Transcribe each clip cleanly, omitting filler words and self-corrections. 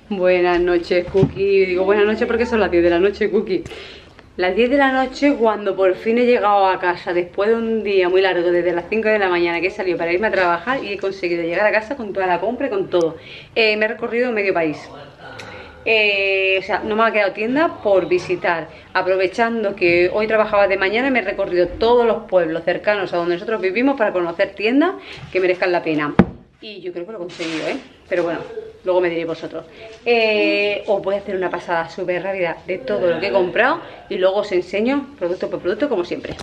Buenas noches, Cookie. Digo buenas noches porque son las 10 de la noche, Cookie. Las 10 de la noche cuando por fin he llegado a casa después de un día muy largo, desde las 5 de la mañana que he salido para irme a trabajar y he conseguido llegar a casa con toda la compra y con todo. Me he recorrido medio país. O sea, no me ha quedado tienda por visitar. Aprovechando que hoy trabajaba de mañana, me he recorrido todos los pueblos cercanos a donde nosotros vivimos para conocer tiendas que merezcan la pena. Y yo creo que lo he conseguido, ¿eh? Pero bueno, luego me diréis vosotros. Os voy a hacer una pasada súper rápida de todo lo que he comprado y luego os enseño producto por producto como siempre.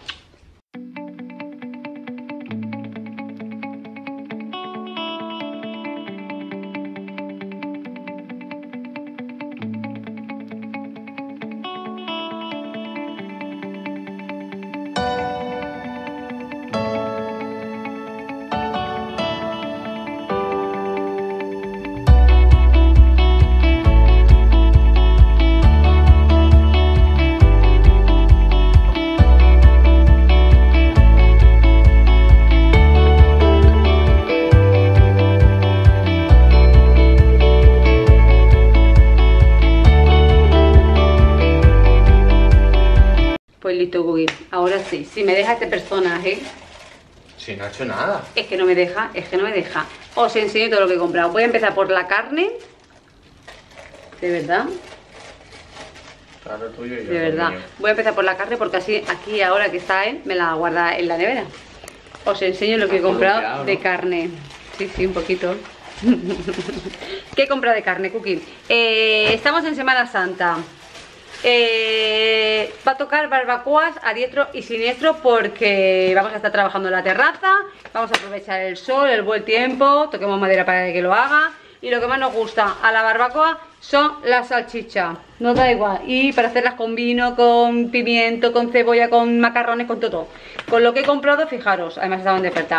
Pues listo, Cookie. Ahora sí, si me deja este personaje. Si no ha hecho nada. Es que no me deja, es que no me deja. Os enseño todo lo que he comprado. Voy a empezar por la carne. De verdad. Claro, tuyo y yo. De verdad. Mío. Voy a empezar por la carne porque así aquí ahora que está él me la guarda en la nevera. Os enseño lo que he comprado de carne. Sí, sí, un poquito. ¿Qué he comprado de carne, Cookie? Estamos en Semana Santa. Va a tocar barbacoas a diestro y siniestro porque vamos a estar trabajando en la terraza, vamos a aprovechar el sol, el buen tiempo, toquemos madera para que lo haga. Y lo que más nos gusta a la barbacoa son las salchichas, nos da igual. Y para hacerlas con vino, con pimiento, con cebolla, con macarrones, con todo. Con lo que he comprado, fijaros, además estaban de oferta.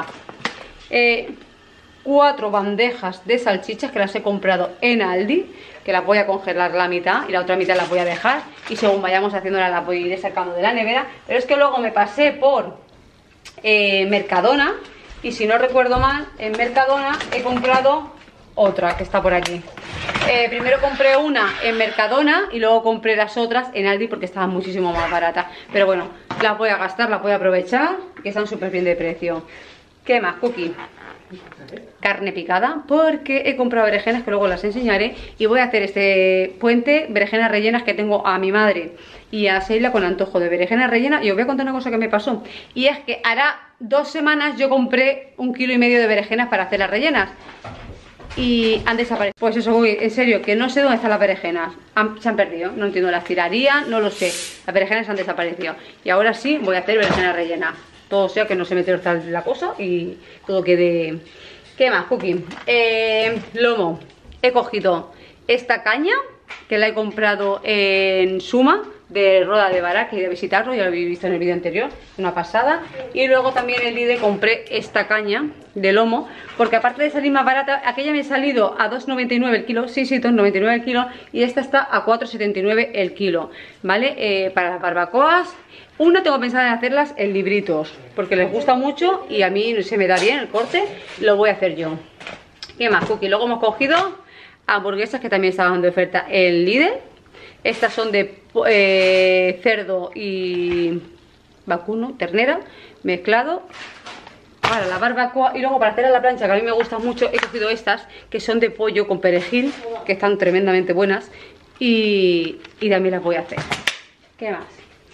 4 bandejas de salchichas que las he comprado en Aldi, que las voy a congelar la mitad y la otra mitad las voy a dejar y según vayamos haciéndolas las voy a ir sacando de la nevera. Pero es que luego me pasé por Mercadona y si no recuerdo mal, en Mercadona he comprado otra que está por aquí. Primero compré una en Mercadona y luego compré las otras en Aldi porque estaban muchísimo más baratas. Pero bueno, las voy a gastar, las voy a aprovechar, que están súper bien de precio. ¿Qué más, Cookie? Carne picada porque he comprado berenjenas que luego las enseñaré y voy a hacer este puente berenjenas rellenas que tengo a mi madre y a Seila con antojo de berenjenas rellenas. Y os voy a contar una cosa que me pasó y es que hará 2 semanas yo compré 1,5 kg de berenjenas para hacer las rellenas y han desaparecido. Pues eso, en serio, que no sé dónde están las berenjenas, se han perdido, no entiendo, las tiraría, no lo sé, las berenjenas han desaparecido y ahora sí voy a hacer berenjenas rellenas. Todo sea que no se me torza la cosa y todo quede... ¿Qué más, Cookie? Lomo. He cogido esta caña que la he comprado en Suma de Roda de Vara, que he ido a visitarlo, ya lo habéis visto en el vídeo anterior, una pasada. Y luego también en Lidl compré esta caña de lomo, porque aparte de salir más barata, aquella me ha salido a 2,99 el kilo, sí, 2,99 el kilo, y esta está a 4,79 el kilo, ¿vale? Para las barbacoas. Una tengo pensado en hacerlas en libritos, porque les gusta mucho y a mí se me da bien el corte, lo voy a hacer yo. ¿Qué más, Cookie? Luego hemos cogido hamburguesas que también estaban de oferta en Lidl. Estas son de cerdo y vacuno, ternera, mezclado para la barbacoa. Y luego para hacer a la plancha, que a mí me gustan mucho, he cogido estas que son de pollo con perejil, que están tremendamente buenas y también las voy a hacer. ¿Qué más?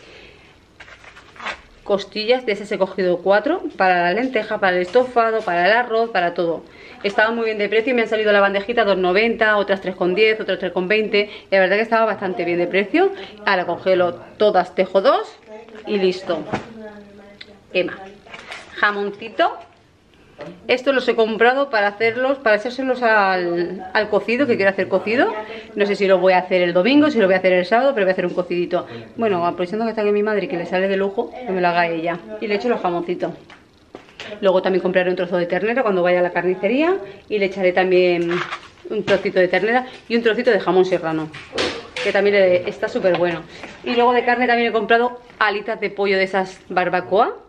Costillas, de esas he cogido 4 para la lenteja, para el estofado, para el arroz, para todo. Estaban muy bien de precio y me han salido la bandejita 2,90, otras 3,10, otras 3,20. La verdad que estaba bastante bien de precio. Ahora congelo todas, tejo 2 y listo. ¿Qué más? Jamoncito. Estos los he comprado para hacerlos, para echárselos al cocido, que quiero hacer cocido. No sé si lo voy a hacer el domingo, si lo voy a hacer el sábado, pero voy a hacer un cocidito. Bueno, aprovechando que está aquí mi madre y que le sale de lujo, que me lo haga ella. Y le echo los jamoncitos. Luego también compraré un trozo de ternera cuando vaya a la carnicería y le echaré también un trocito de ternera y un trocito de jamón serrano, que también está súper bueno. Y luego de carne también he comprado alitas de pollo de esas barbacoa,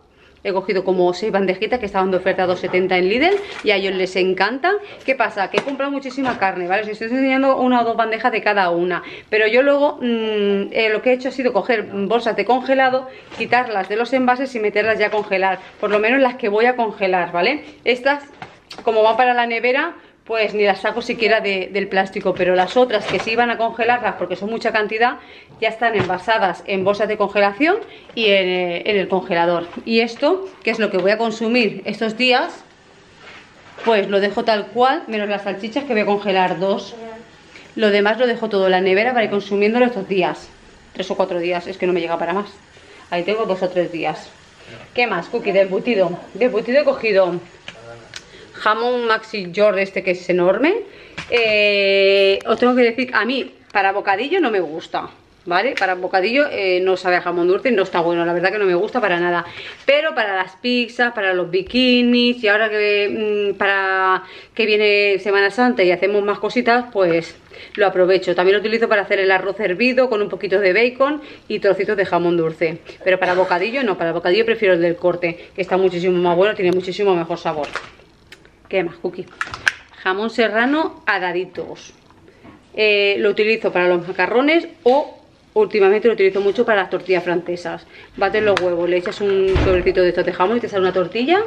He cogido como 6 bandejitas que estaban de oferta a 2,70 en Lidl y a ellos les encanta. ¿Qué pasa? Que he comprado muchísima carne, ¿vale? Os estoy enseñando 1 o 2 bandejas de cada una. Pero yo luego lo que he hecho ha sido coger bolsas de congelado, quitarlas de los envases y meterlas ya a congelar. Por lo menos las que voy a congelar, ¿vale? Estas, como van para la nevera, pues ni las saco siquiera del plástico, pero las otras que sí iban a congelarlas porque son mucha cantidad, ya están envasadas en bolsas de congelación y en el congelador. Y esto, que es lo que voy a consumir estos días, pues lo dejo tal cual, menos las salchichas que voy a congelar 2. Lo demás lo dejo todo en la nevera para ir consumiéndolo estos días, 3 o 4 días, es que no me llega para más. Ahí tengo 2 o 3 días. ¿Qué más, Cookie? De embutido. De embutido he cogido jamón Maxi York, este que es enorme. Os tengo que decir, a mí para bocadillo no me gusta, ¿vale? Para bocadillo no sabe a jamón dulce, no está bueno, la verdad que no me gusta para nada. Pero para las pizzas, para los bikinis y ahora que para que viene Semana Santa y hacemos más cositas, pues lo aprovecho. También lo utilizo para hacer el arroz hervido con un poquito de bacon y trocitos de jamón dulce. Pero para bocadillo no, para bocadillo prefiero el del Corte, que está muchísimo más bueno, tiene muchísimo mejor sabor. ¿Qué más, Cookie? Jamón serrano a daditos. Lo utilizo para los macarrones o últimamente lo utilizo mucho para las tortillas francesas. Bates los huevos, le echas un sobrecito de estos de jamón y te sale una tortilla.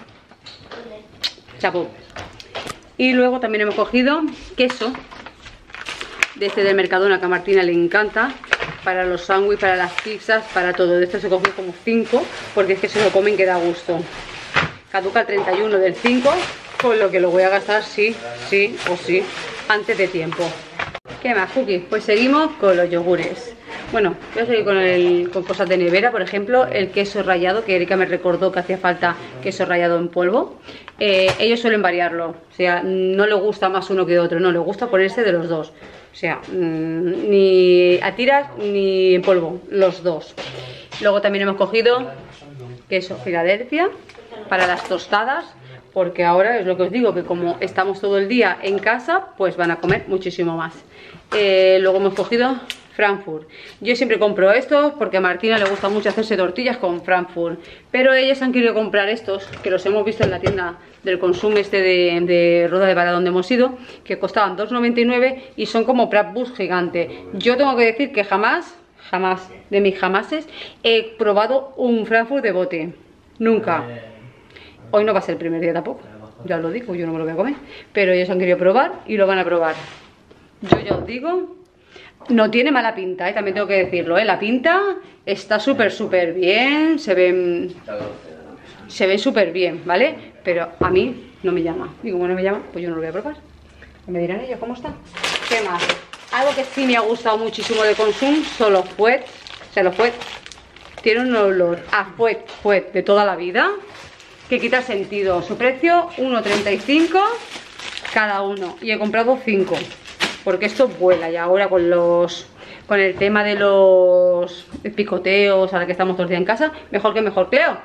Chapo. Y luego también hemos cogido queso de este del Mercadona, que a Martina le encanta, para los sándwiches, para las pizzas, para todo. De estos se cogido como 5 porque es que se lo comen que da gusto. Caduca el 31 del 5, con lo que lo voy a gastar sí o sí antes de tiempo. ¿Qué más, Cookie? Pues seguimos con los yogures. Bueno, voy a seguir con cosas de nevera, por ejemplo, el queso rallado, que Erika me recordó que hacía falta queso rallado en polvo. Ellos suelen variarlo, o sea, no le gusta más uno que otro, no, le gusta ponerse de los dos. O sea, ni a tiras ni en polvo, los dos. Luego también hemos cogido queso Filadelfia para las tostadas, porque ahora es lo que os digo, que como estamos todo el día en casa, pues van a comer muchísimo más. Luego hemos cogido Frankfurt. Yo siempre compro estos porque a Martina le gusta mucho hacerse tortillas con Frankfurt, pero ellas han querido comprar estos, que los hemos visto en la tienda del Consum de Roda de Vara donde hemos ido, que costaban 2,99 y son como Bratwurst gigante. Yo tengo que decir que jamás de mis jamases he probado un Frankfurt de bote, nunca. Hoy no va a ser el primer día tampoco, ya os lo digo, yo no me lo voy a comer, pero ellos han querido probar y lo van a probar. Yo ya os digo, no tiene mala pinta, también tengo que decirlo, la pinta está súper bien, se ven súper bien, ¿vale? Pero a mí no me llama, y como no me llama, pues yo no lo voy a probar. Me dirán ellos cómo está. ¿Qué más? Algo que sí me ha gustado muchísimo de Consum son los fuet. O sea, los fuet tienen un olor a fuet de toda la vida que quita sentido. Su precio 1,35 cada uno y he comprado 5 porque esto vuela. Y ahora con el tema de los picoteos, ahora que estamos todos los días en casa, mejor que mejor. Cleo,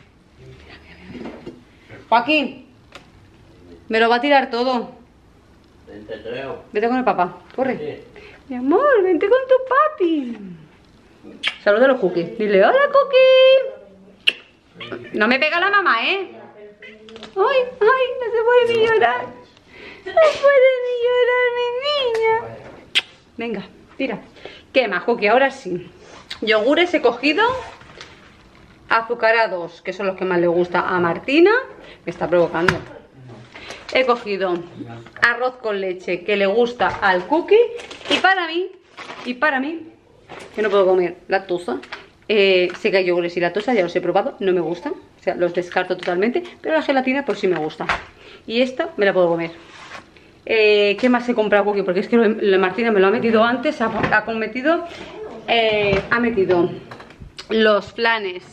Joaquín, me lo va a tirar todo. Vete con el papá, corre. Sí. Mi amor, vente con tu papi. Saluda a los Cookies. Dile, hola Cookie. No me pega la mamá, ¿eh? Ay, no se puede ni llorar. No puede ni llorar, mi niña. Venga, tira. ¿Qué más, Cookie? Ahora sí. Yogures he cogido azucarados, que son los que más le gusta a Martina. Me está provocando. He cogido arroz con leche, que le gusta al Cookie. Y para mí, que no puedo comer lactosa. Sé que hay yogures y lactosa, ya los he probado, no me gustan. O sea, los descarto totalmente. Pero la gelatina pues sí me gusta. Y esta me la puedo comer. ¿Qué más he comprado, Cookie? Porque es que Martina me lo ha metido antes. Ha metido los flanes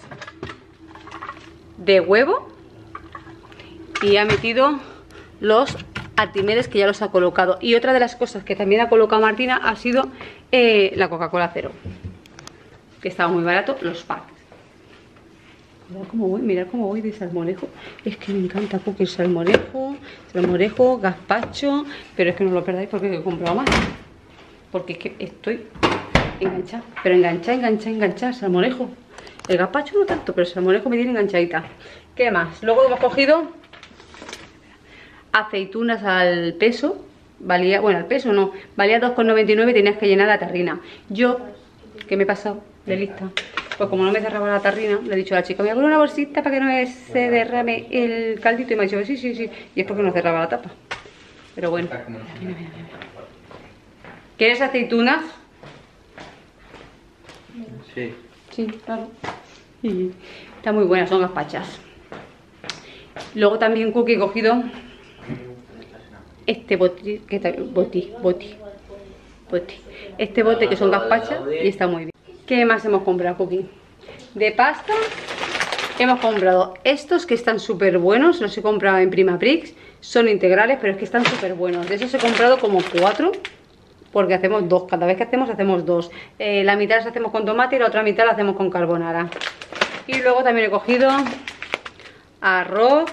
de huevo. Y ha metido los artimedes, que ya los ha colocado. Y otra de las cosas que también ha colocado Martina ha sido la Coca-Cola cero, que estaba muy barato, los packs. Mirad cómo voy de salmorejo. Es que me encanta Cookie, el salmorejo, gazpacho. Pero es que no lo perdáis porque he comprado más, porque es que estoy enganchada. Pero enganchada, salmorejo. El gazpacho no tanto, pero el salmorejo me tiene enganchadita. ¿Qué más? Luego hemos cogido aceitunas al peso. Valía, bueno, al peso no, valía 2,99 y tenías que llenar la tarrina. Yo, que me he pasado de lista, pues como no me cerraba la tarrina, le he dicho a la chica, voy a poner una bolsita para que no se derrame el caldito. Y me ha dicho, sí, sí, sí. Y es porque no cerraba la tapa. Pero bueno. Mira. ¿Quieres aceitunas? Sí. Sí, claro. Y está muy buena, son gazpachas. Luego también Cookie he cogido este boti, este bote que son gazpachas y está muy bien. ¿Qué más hemos comprado, Cookie? De pasta hemos comprado estos que están súper buenos. Los he comprado en Primaprix, son integrales, pero es que están súper buenos. De esos he comprado como 4, porque hacemos 2, cada vez que hacemos 2. La mitad las hacemos con tomate y la otra mitad la hacemos con carbonara. Y luego también he cogido arroz,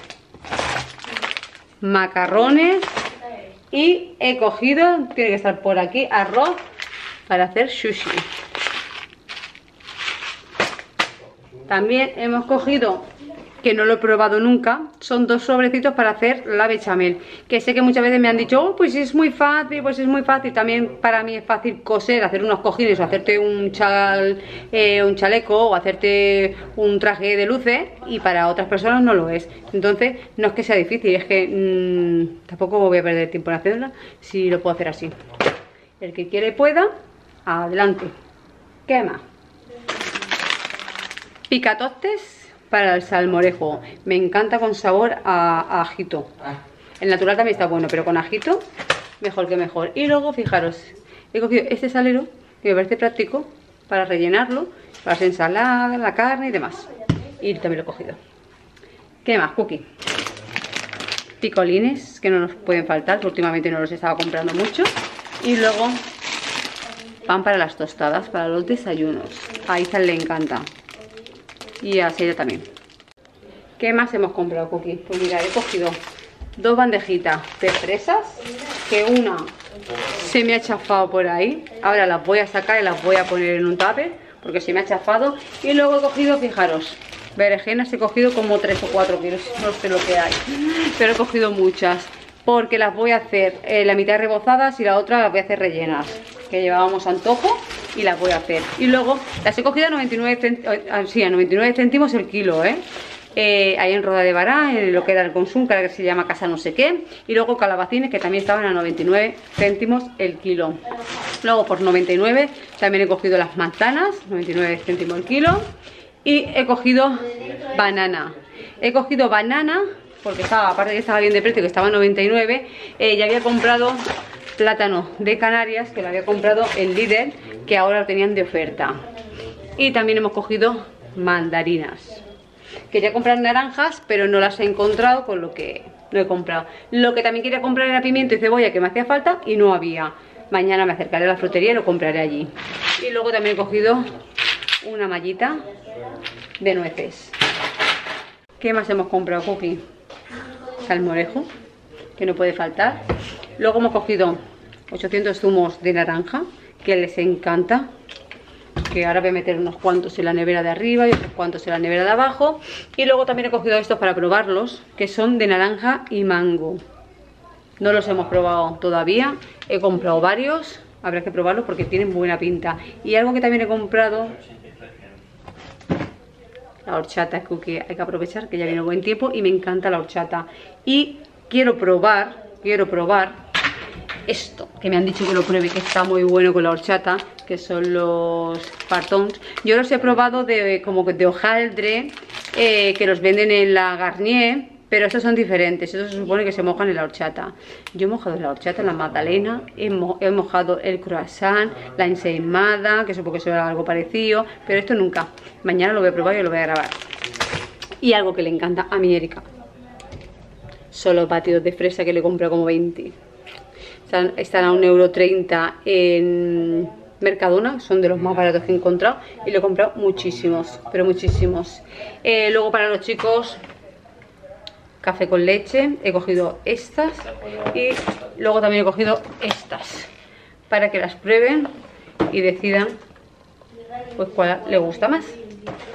macarrones y he cogido, tiene que estar por aquí, arroz para hacer sushi. También hemos cogido, que no lo he probado nunca, son 2 sobrecitos para hacer la bechamel, que sé que muchas veces me han dicho, oh, pues es muy fácil, pues es muy fácil. También para mí es fácil coser, hacer unos cojines o hacerte un chaleco o hacerte un traje de luces, y para otras personas no lo es. Entonces no es que sea difícil, es que tampoco voy a perder tiempo en hacerla si lo puedo hacer así. El que quiere pueda, adelante. ¿Qué más? Picatostes para el salmorejo. Me encanta con sabor a ajito. El natural también está bueno, pero con ajito mejor que mejor. Y luego fijaros, he cogido este salero que me parece práctico para rellenarlo, para las ensaladas, la carne y demás. Y también lo he cogido. ¿Qué más, Cookie? Picolines, que no nos pueden faltar, que últimamente no los estaba comprando mucho. Y luego pan para las tostadas, para los desayunos. A Izan le encanta. Y a Seira también. ¿Qué más hemos comprado, Cookie? Pues mira, he cogido 2 bandejitas de fresas, que una se me ha chafado por ahí. Ahora las voy a sacar y las voy a poner en un tupper, porque se me ha chafado. Y luego he cogido, fijaros, berenjenas. He cogido como 3 o 4 kilos, no sé lo que hay, pero he cogido muchas, porque las voy a hacer la mitad rebozadas y la otra las voy a hacer rellenas, que llevábamos antojo, y las voy a hacer. Y luego las he cogido a 99 céntimos el kilo, ahí en Roda de Bará, en lo que era el Consum, que se llama Casa no sé qué. Y luego calabacines, que también estaban a 99 céntimos el kilo. Luego por 99 también he cogido las manzanas, 99 céntimos el kilo. Y he cogido banana. He cogido banana porque estaba, aparte que estaba bien de precio, que estaba a 99. Ya había comprado plátano de Canarias, que lo había comprado en Lidl, que ahora lo tenían de oferta. Y también hemos cogido mandarinas. Quería comprar naranjas, pero no las he encontrado, con lo que no he comprado. Lo que también quería comprar era pimiento y cebolla, que me hacía falta, y no había. Mañana me acercaré a la frutería y lo compraré allí. Y luego también he cogido una mallita de nueces. ¿Qué más hemos comprado, Cookie? Salmorejo, que no puede faltar. Luego hemos cogido 800 zumos de naranja, que les encanta, que ahora voy a meter unos cuantos en la nevera de arriba y otros cuantos en la nevera de abajo. Y luego también he cogido estos para probarlos, que son de naranja y mango. No los hemos probado todavía, he comprado varios, habrá que probarlos porque tienen buena pinta. Y algo que también he comprado, la horchata, Cookie, hay que aprovechar que ya viene buen tiempo y me encanta la horchata. Y quiero probar esto, que me han dicho que lo pruebe, que está muy bueno con la horchata, que son los partons. Yo los he probado como que de hojaldre, que los venden en la Garnier, pero estos son diferentes. Estos se supone que se mojan en la horchata. Yo he mojado la horchata, la magdalena, he mojado el croissant, la ensaimada, que supongo que será algo parecido, pero esto nunca. Mañana lo voy a probar y lo voy a grabar. Y algo que le encanta a mi Erika son los batidos de fresa, que le compro como 20. Están a 1,30 € en Mercadona, son de los más baratos que he encontrado, y le he comprado muchísimos, pero muchísimos. Luego para los chicos, café con leche, he cogido estas, y luego también he cogido estas, para que las prueben y decidan pues cuál les gusta más.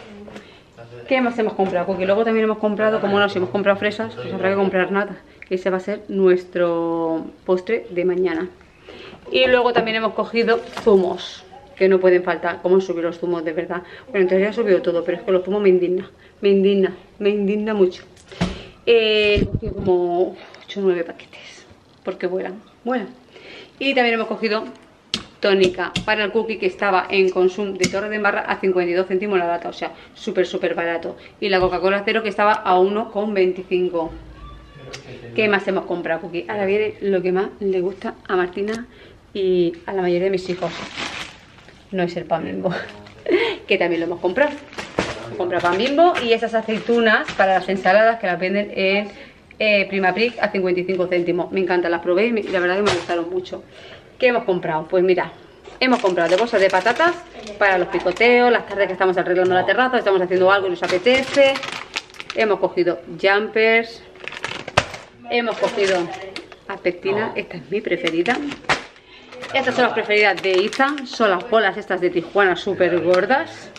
¿Qué más hemos comprado? Porque luego también hemos comprado, como no, si hemos comprado fresas, pues habrá que comprar nada. Ese va a ser nuestro postre de mañana. Y luego también hemos cogido zumos, que no pueden faltar. ¿Cómo subir los zumos de verdad? Bueno, entonces ya he subido todo, pero es que los zumos me indigna mucho. He cogido como 8 o 9 paquetes, porque vuelan. Y también hemos cogido tónica para el cookie, que estaba en Consum de Torre de Embarra a 52 céntimos la lata, o sea, súper barato. Y la Coca-Cola cero, que estaba a 1,25. ¿Qué más hemos comprado, cookie? Ahora viene lo que más le gusta a Martina y a la mayoría de mis hijos. No es el pan Bimbo, que también lo hemos comprado. Compra pan Bimbo y esas aceitunas para las ensaladas, que las venden en Primapric a 55 céntimos. Me encantan, las probé y la verdad que me gustaron mucho. ¿Qué hemos comprado? Pues mira, hemos comprado de bolsas de patatas para los picoteos, las tardes que estamos arreglando la terraza, estamos haciendo algo y nos apetece. Hemos cogido jumpers. Hemos cogido pectina, esta es mi preferida. Estas son las preferidas de Iza, son las bolas estas de Tijuana súper gordas.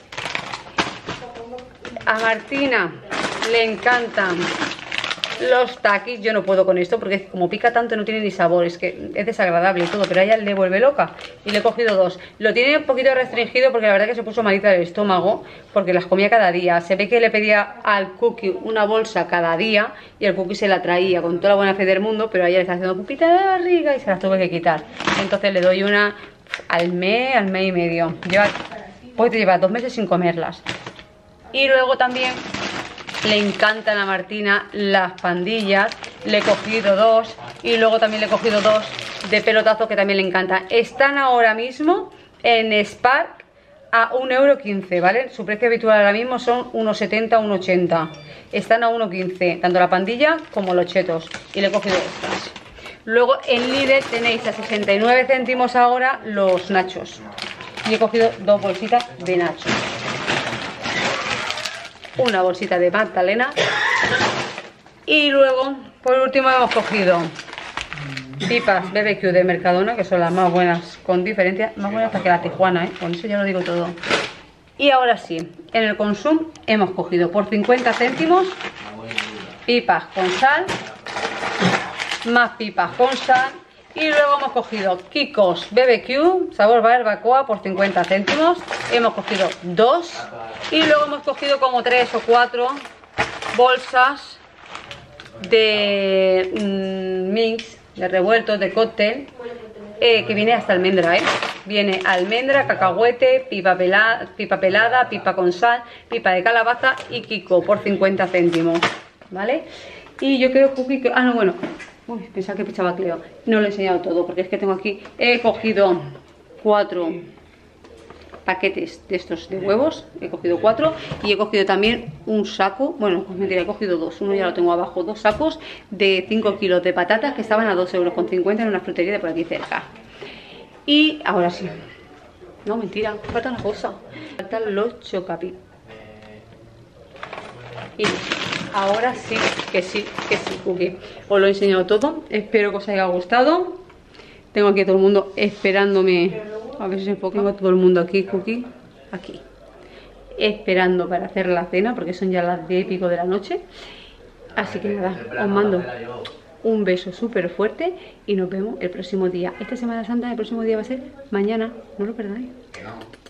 A Martina le encantan los takis. Yo no puedo con esto porque como pica tanto no tiene ni sabor, es que es desagradable y todo, pero a ella le vuelve loca y le he cogido 2. Lo tiene un poquito restringido porque la verdad que se puso malita del estómago porque las comía cada día. Se ve que le pedía al cookie una bolsa cada día y el cookie se la traía con toda la buena fe del mundo, pero a ella le está haciendo pupita de barriga y se las tuve que quitar. Entonces le doy una al mes y medio. Puede llevar 2 meses sin comerlas. Y luego también le encantan a Martina las pandillas, le he cogido 2 y luego también le he cogido 2 de pelotazo que también le encantan. Están ahora mismo en Spark a 1,15 €, ¿vale? Su precio habitual ahora mismo son 1,70, 1,80. Están a 1,15, tanto la pandilla como los chetos, y le he cogido estas. Luego en Lidl tenéis a 69 céntimos ahora los nachos y he cogido 2 bolsitas de nachos. Una bolsita de magdalena. Y luego, por último, hemos cogido pipas BBQ de Mercadona, que son las más buenas, con diferencia, más buenas hasta que la Tijuana, con eso ya lo digo todo. Y ahora sí, en el Consum hemos cogido por 50 céntimos pipas con sal, más pipas con sal. Y luego hemos cogido Kikos BBQ sabor barbacoa por 50 céntimos. Hemos cogido 2. Y luego hemos cogido como 3 o 4 bolsas de mix, de revueltos, de cóctel, que viene hasta almendra, Viene almendra, cacahuete, pipa pelada, pipa con sal, pipa de calabaza y Kiko por 50 céntimos, ¿vale? Y yo creo que... Ah, no, bueno... Uy, pensaba que pichaba Cleo. No lo he enseñado todo porque es que tengo aquí... He cogido 4 paquetes de estos de huevos. He cogido 4 y he cogido también un saco. Bueno, pues mentira, he cogido 2. Uno ya lo tengo abajo. 2 sacos de 5 kilos de patatas que estaban a 2,50 € en una frutería de por aquí cerca. Y ahora sí. No, mentira, falta una cosa. Faltan los chocapi. Y ahora sí, cookie. Os lo he enseñado todo. Espero que os haya gustado. Tengo aquí a todo el mundo esperándome. A ver si se enfoca. Tengo a todo el mundo aquí, cookie. Aquí. Esperando para hacer la cena, porque son ya las 10 y pico de la noche. Así que nada, os mando un beso súper fuerte y nos vemos el próximo día. Esta Semana Santa, el próximo día va a ser mañana. No lo perdáis.